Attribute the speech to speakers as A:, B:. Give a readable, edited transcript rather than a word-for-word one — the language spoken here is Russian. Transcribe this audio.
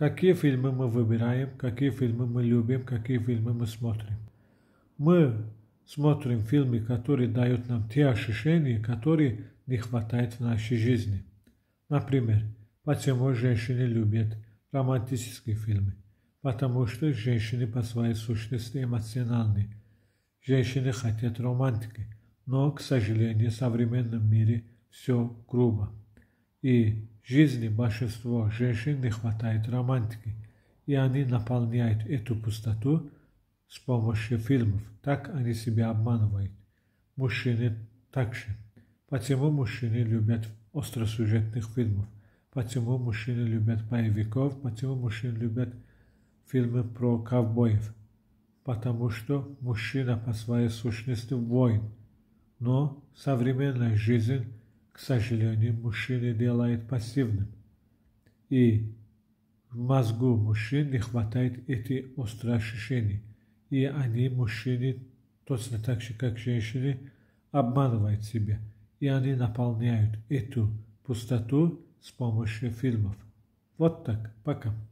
A: Какие фильмы мы выбираем, какие фильмы мы любим, какие фильмы мы смотрим. Мы смотрим фильмы, которые дают нам те ощущения, которые не хватает в нашей жизни. Например, почему женщины любят романтические фильмы? Потому что женщины по своей сущности эмоциональны. Женщины хотят романтики, но, к сожалению, в современном мире все грубо. И в жизни большинства женщин не хватает романтики, и они наполняют эту пустоту с помощью фильмов. Так они себя обманывают. Мужчины также. Почему мужчины любят остросюжетных фильмов? Почему мужчины любят боевиков? Почему мужчины любят фильмы про ковбоев? Потому что мужчина по своей сущности воин. Но современная жизнь, к сожалению, мужчины делает пассивным. И в мозгу мужчин не хватает этих острых ощущений. И они, мужчины, точно так же, как женщины, обманывают себя. И они наполняют эту пустоту с помощью фильмов. Вот так. Пока.